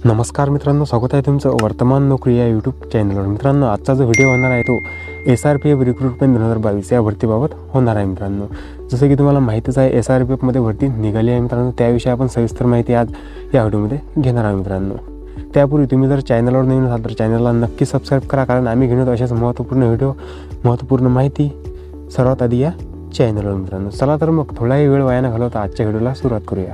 नमस्कार मित्रांनो, स्वागत आहे तुमचं वर्तमान नोकरी या यूट्यूब चॅनलवर। मित्रांनो, आजचा जो व्हिडिओ होणार आहे तो SRPF रिक्रुटमेंट 2022 या भरतीबाबत होणार आहे। मित्रांनो, जसं की तुम्हाला माहितीच आहे SRPF मध्ये भरती निघाली आहे मित्रांनो, त्याविषयी आपण सविस्तर माहिती आज या व्हिडिओमध्ये घेणार आहोत। मित्रांनो, त्यापूर्वी तुम्ही जर चॅनलवर नवीन असाल तर चॅनलला नक्की सबस्क्राईब करा, कारण आम्ही घेऊन अशाच महत्त्वपूर्ण व्हिडिओ, महत्त्वपूर्ण माहिती सर्वात आधी या चॅनलवर। मित्रांनो, चला तर मग थोडाही वेळ वाया न घालवता आजच्या व्हिडिओला सुरुवात करूया।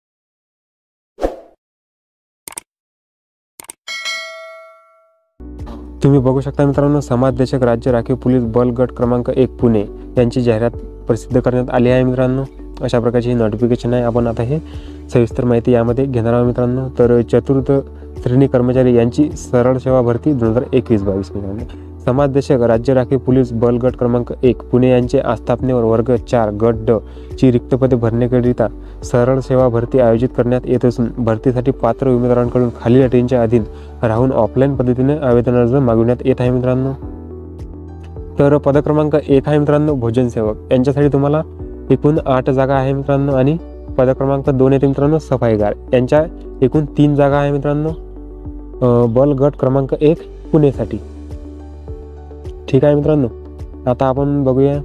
तुम्ही बघू शकता मित्रांनो, समाजदेशक राज्य राखीव पोलीस बल गट क्रमांक 1 पुणे यांची जाहिरात प्रसिद्ध करण्यात आली आहे। मित्रांनो, अशा प्रकारची नोटिफिकेशन आहे। आपण आता हे सविस्तर माहिती यामध्ये घेणार आहोत। मित्रांनो, तर चतुर्थ श्रेणी कर्मचारी यांची सरळ सेवा भरती 2021-22। मित्रांनो, समाजदेशक राज्य राखीव पोलीस बल गट क्रमांक 1 पुणे यांचे आस्थापनेवर वर्ग 4 गट ड ची रिक्त पदे भरण्याकरिता सरळ सेवा भरती आयोजित करण्यात येत असून भरतीसाठी पात्र उमेदवारांकडून खालील अटींच्या अधीन राहून ऑफलाईन पद्धतीने आवेदन अर्ज मागविण्यात येत आहे। मित्रांनो, तर पद क्रमांक 1 आहे मित्रांनो भोजन सेवक, यांच्यासाठी तुम्हाला एकूण 8 जागा आहे मित्रांनो। आणि पद क्रमांक 2 येते मित्रांनो सफाईगार, यांच्या एकूण 3 जागा आहे मित्रांनो बल गट क्रमांक 1 पुणेसाठी। ठीक आहे मित्रांनो, आता आपण बघूया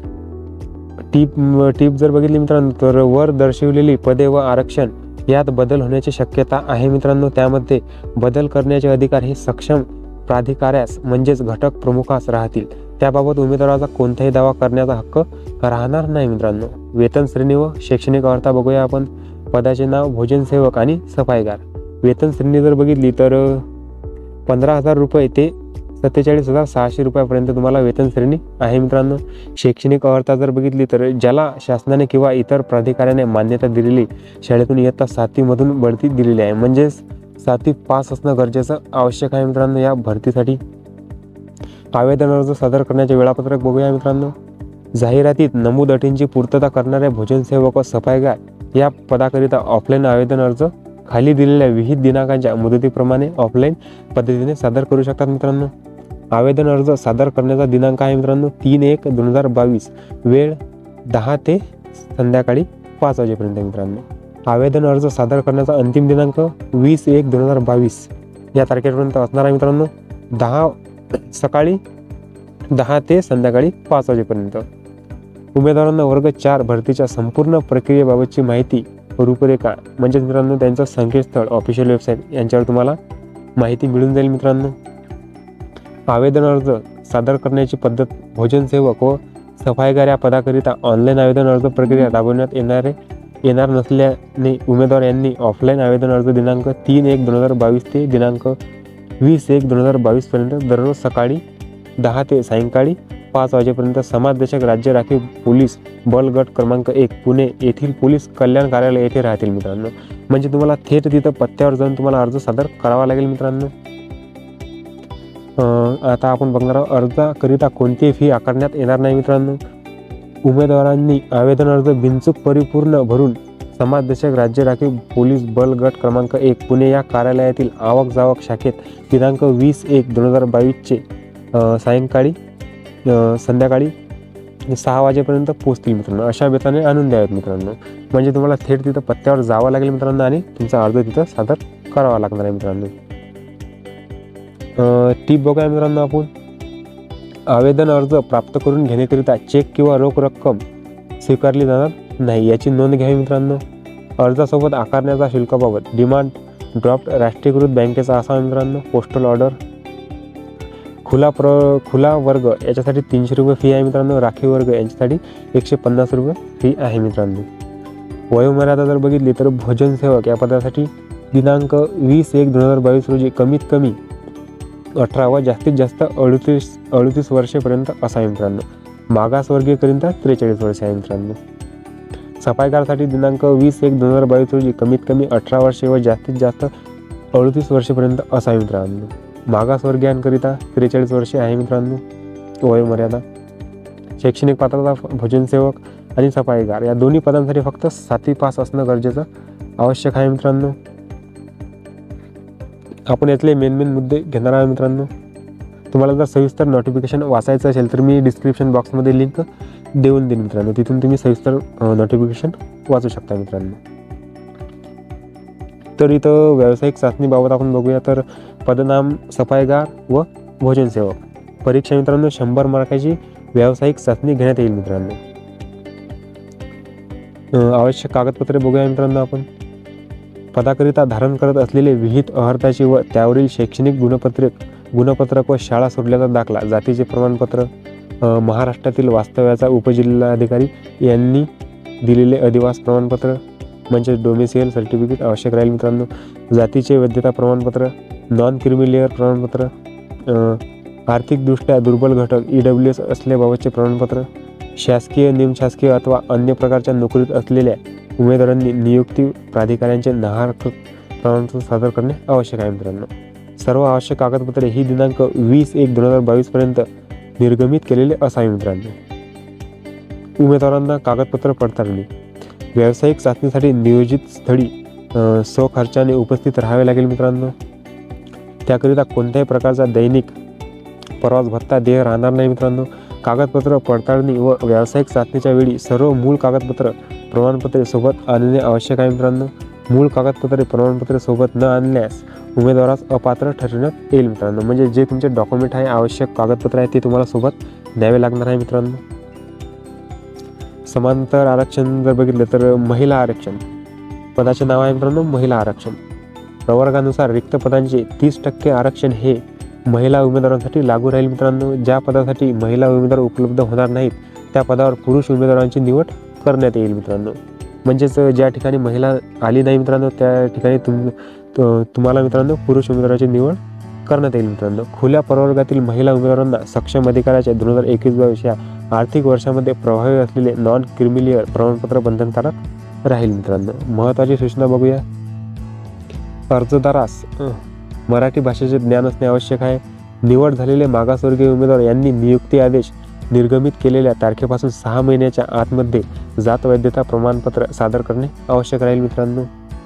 टीप जर बघितली मित्रांनो, तर वर दर्शवलेली पदे व आरक्षण यात बदल होण्याची शक्यता आहे मित्रांनो। त्यामध्ये बदल करण्याचे अधिकार हे सक्षम प्राधिकाऱ्यास म्हणजेच घटक प्रमुखास राहतील। त्याबाबत उमेदवाराचा कोणताही दावा करण्याचा हक्क राहणार नाही मित्रांनो। वेतन श्रेणी व शैक्षणिक अर्हता बघूया आपण। पदाचे नाव भोजन सेवक आणि सफाईगार। वेतन श्रेणी जर बघितली तर 15,000 रुपये ते 47,600 रुपयापर्यंत तुम्हाला वेतन श्रेणी आहे मित्रांनो। शैक्षणिक अर्हता जर बघितली तर ज्याला शासनाने किंवा इतर प्राधिकाऱ्याने मान्यता दिलेली शाळेतून इयत्ता 7वी मधून बढती दिलेली आहे, म्हणजेच 7वी पास असणं गरजेचं आवश्यक आहे मित्रांनो या भरतीसाठी। आवेदन अर्ज सादर करण्याचे वेळापत्रक बघूया मित्रांनो। जाहिरातीत नमूद अटींची पूर्तता करणाऱ्या भोजन सेवक व सफाईगार या पदाकरिता ऑफलाईन आवेदन अर्ज खाली दिलेल्या विहित दिनांकांच्या मुदतीप्रमाणे ऑफलाईन पद्धतीने सादर करू शकतात मित्रांनो। आवेदन अर्ज सादर करण्याचा दिनांक आहे मित्रांनो 3/1/2022, वेळ 10 ते संध्याकाळी 5 वाजेपर्यंत मित्रांनो। आवेदन अर्ज सादर करण्याचा अंतिम दिनांक 20/1/2022 या तारखेपर्यंत असणार आहे मित्रांनो। सकाळी 10 ते संध्याकाळी 5 वाजेपर्यंत। उमेदवारांना वर्ग 4 भरतीच्या संपूर्ण प्रक्रियेबाबतची माहिती, रूपरेखा म्हणजेच मित्रांनो त्यांचं संकेतस्थळ, ऑफिशियल वेबसाईट यांच्यावर तुम्हाला माहिती मिळून जाईल मित्रांनो। आवेदन अर्ज सादर करण्याची पद्धत, भोजन सेवक व सफाईगार या पदाकरिता ऑनलाईन आवेदन अर्ज प्रक्रिया राबवण्यात येणार नसल्याने उमेदवार यांनी ऑफलाईन आवेदन अर्ज दिनांक 3/1/2022 ते दिनांक 20/1/2022 पर्यंत दररोज सकाळी 10 ते सायंकाळी 5 वाजेपर्यंत समाजदेशक राज्य राखीव पोलीस बल गट क्रमांक 1 पुणे येथील पोलीस कल्याण कार्यालय येथे राहतील मित्रांनो। म्हणजे तुम्हाला थेट तिथं पत्त्यावर जाऊन तुम्हाला अर्ज सादर करावा लागेल मित्रांनो। आता आपण बघणार आहोत अर्जाकरिता कोणतीही फी आकारण्यात येणार नाही मित्रांनो। उमेदवारांनी आवेदन अर्ज बिनचूक परिपूर्ण भरून समाजदेशक राज्य राखीव पोलीस बल गट क्रमांक 1 पुणे या कार्यालयातील आवक जावक शाखेत दिनांक 20/1/2022 चे संध्याकाळी 6 वाजेपर्यंत पोहोचतील मित्रांनो। अशा बेताने आणून द्यावेत मित्रांनो। म्हणजे तुम्हाला थेट तिथं पत्त्यावर जावं लागेल मित्रांनो आणि तुमचा अर्ज तिथं सादर करावा लागणार आहे मित्रांनो। टीप बघूया मित्रांनो आपण। आवेदन अर्ज प्राप्त करून घेण्याकरिता चेक किंवा रोख रक्कम स्वीकारली जाणार नाही याची नोंद घ्यावी मित्रांनो। अर्जासोबत आकारण्याचा शुल्काबाबत डिमांड ड्राफ्ट राष्ट्रीयकृत बँकेचा असावा मित्रांनो। पोस्टल ऑर्डर खुला वर्ग याच्यासाठी 300 रुपये फी आहे मित्रांनो। राखीव वर्ग यांच्यासाठी 150 रुपये फी आहे मित्रांनो। वयोमर्यादा जर बघितली तर भोजन सेवक या पदासाठी दिनांक 20/1/2022 रोजी कमीत कमी 18 व जास्तीत जास्त 38 वर्षेपर्यंत असावे मित्रांनो। मागासवर्गीयकरिता 43 वर्षे आहे मित्रांनो। सफाईगारसाठी दिनांक 20/1/2022 रोजी कमीत कमी 18 वर्षे व जास्तीत जास्त 38 वर्षेपर्यंत असावे मित्रांनो। मागासवर्गीयांकरिता 43 वर्षे आहे मित्रांनो वयोमर्यादा। शैक्षणिक पात्रता भोजन सेवक आणि सफाईगार या दोन्ही पदांसाठी फक्त 7वी पास असणं गरजेचं आवश्यक आहे मित्रांनो। आपण यातले मेन मुद्दे घेणार आहोत मित्रांनो। तुम्हाला जर सविस्तर नोटिफिकेशन वाचायचं असेल तर मी डिस्क्रिप्शन बॉक्समध्ये लिंक देऊन देईन मित्रांनो, तिथून तुम्ही सविस्तर नोटिफिकेशन वाचू शकता मित्रांनो। तर इथं व्यावसायिक चाचणीबाबत आपण बघूया तर पदनाम सफाईगार व भोजन सेवक. परीक्षा मित्रांनो 100 मार्काची व्यावसायिक चाचणी घेण्यात येईल मित्रांनो. आवश्यक कागदपत्रे बघूया मित्रांनो आपण. पदाकरिता धारण करत असलेले विहित अर्हताची व त्यावरील शैक्षणिक गुणपत्रक व शाळा सोडल्याचा दाखला, जातीचे प्रमाणपत्र, महाराष्ट्रातील वास्तव्याचा उपजिल्हाधिकारी यांनी दिलेले अधिवास प्रमाणपत्र म्हणजे डोमिसाईल सर्टिफिकेट आवश्यक राहील मित्रांनो. जातीचे वैधता प्रमाणपत्र, नॉन क्रिमी लेअर प्रमाणपत्र, आर्थिकदृष्ट्या दुर्बल घटक EWS असल्याबाबतचे प्रमाणपत्र, शासकीय निमशासकीय अथवा अन्य प्रकारच्या नोकरीत असलेल्या उमेदवारांनी नियुक्ती प्राधिकाऱ्यांचे नाहक प्रमाणपत्र सादर करणे आवश्यक आहे मित्रांनो. सर्व आवश्यक कागदपत्रे ही दिनांक 20/1/2022 पर्यंत निर्गमित केलेले असावे मित्रांनो. उमेदवारांना कागदपत्र पडताळणी. व्यावसायिक चाचणीसाठी नियोजित स्थळी स्वखर्चाने उपस्थित राहावे लागेल मित्रांनो. त्याकरिता कोणत्याही प्रकारचा दैनिक प्रवास भत्ता देय राहणार नाही मित्रांनो. कागदपत्र पडताळणी व व्यावसायिक चाचणीच्या वेळी सर्व मूळ कागदपत्र प्रमाणपत्रे सोबत आणणे आवश्यक आहे मित्रांनो. मूळ कागदपत्रे प्रमाणपत्रे सोबत न आणल्यास उमेदवारास अपात्र ठरवण्यात येईल मित्रांनो. म्हणजे जे तुमचे डॉक्युमेंट आहे, आवश्यक कागदपत्र आहे, ते तुम्हाला सोबत न्यावे लागणार आहे मित्रांनो. समांतर आरक्षण जर बघितलं तर महिला आरक्षण. पदाचे नाव आहे मित्रांनो महिला आरक्षण. प्रवर्गानुसार रिक्त पदांचे 30% आरक्षण हे महिला उमेदवारांसाठी लागू राहील मित्रांनो. ज्या पदासाठी महिला उमेदवार उपलब्ध होणार नाहीत त्या पदावर पुरुष उमेदवारांची निवड करण्यात येईल मित्रांनो. म्हणजेच ज्या ठिकाणी महिला आली नाही मित्रांनो त्या ठिकाणी तुम्हाला मित्रांनो पुरुष उमेदवाराची निवड करण्यात येईल मित्रांनो. खुल्या प्रवर्गातील महिला उमेदवारांना सक्षम अधिकाऱ्याच्या 2021-22 या आर्थिक वर्षामध्ये प्रभावी असलेले नॉन क्रिमिलियर प्रमाणपत्र बंधनकारक राहील मित्रांनो. महत्त्वाची सूचना बघूया. अर्जदारास मराठी भाषेचे ज्ञान असणे आवश्यक आहे. निवड झालेले मागासवर्गीय उमेदवार यांनी नियुक्ती आदेश निर्गमित केलेल्या तारखेपासून 6 महिन्याच्या आतमध्ये जात वैधता प्रमाणपत्र सादर करणे आवश्यक राहील मित्रांनो.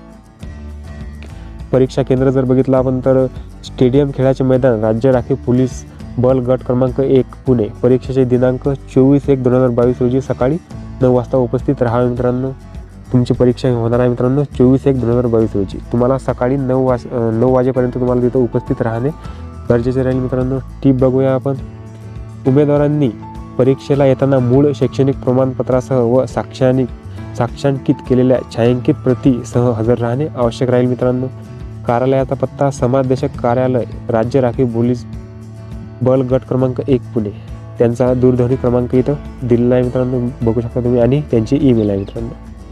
परीक्षा केंद्र जर बघितलं आपण तर स्टेडियम खेळाचे मैदान, राज्य राखीव पोलीस बल गट क्रमांक 1 पुणे. परीक्षेचे दिनांक 24/1/2022 रोजी सकाळी 9 वाजता उपस्थित राहावे मित्रांनो. तुमची परीक्षा होणार आहे मित्रांनो 24/1/2022 रोजी. तुम्हाला सकाळी 9 वाजेपर्यंत तुम्हाला तिथं उपस्थित राहणे गरजेचे राहील मित्रांनो. टीप बघूया आपण. उमेदवारांनी परीक्षेला येताना मूळ शैक्षणिक प्रमाणपत्रासह व साक्षांकित केलेल्या छायांकित प्रतीसह हजर राहणे आवश्यक राहील मित्रांनो. कार्यालयाचा पत्ता समाजदेशक कार्यालय, राज्य राखीव पोलीस बल गट क्रमांक 1 पुणे. त्यांचा दूरध्वनी क्रमांक इथं दिलेला आहे मित्रांनो, बघू शकता तुम्ही, आणि त्यांची ईमेल आहे मित्रांनो.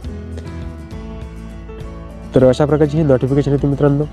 तर अशा प्रकारची ही नोटिफिकेशन होती मित्रांनो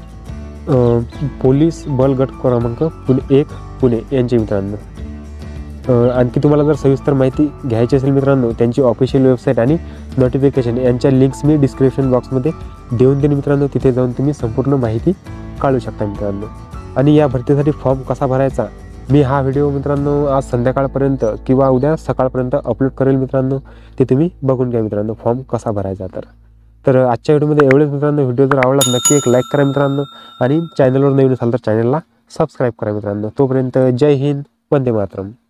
पोलीस बल गट क्रमांक 1 पुणे यांची मित्रांनो. आणखी तुम्हाला जर सविस्तर माहिती घ्यायची असेल मित्रांनो त्यांची ऑफिशियल वेबसाईट आणि नोटिफिकेशन यांच्या लिंक्स मी डिस्क्रिप्शन बॉक्समध्ये देऊन देईन मित्रांनो. तिथे जाऊन तुम्ही संपूर्ण माहिती काढू शकता मित्रांनो. आणि या भरतीसाठी फॉर्म कसा भरायचा मी हा व्हिडिओ मित्रांनो आज संध्याकाळपर्यंत किंवा उद्या सकाळपर्यंत अपलोड करेल मित्रांनो. ते तुम्ही बघून घ्या मित्रांनो फॉर्म कसा भरायचा. तर आजच्या व्हिडिओमध्ये एवढेच मित्रांनो. व्हिडिओ जर आवडला नक्की एक लाईक करा मित्रांनो आणि चॅनलवर नवीन असाल तर चॅनलला सबस्क्राईब करा मित्रांनो. तोपर्यंत जय हिंद, वंदे मातरम.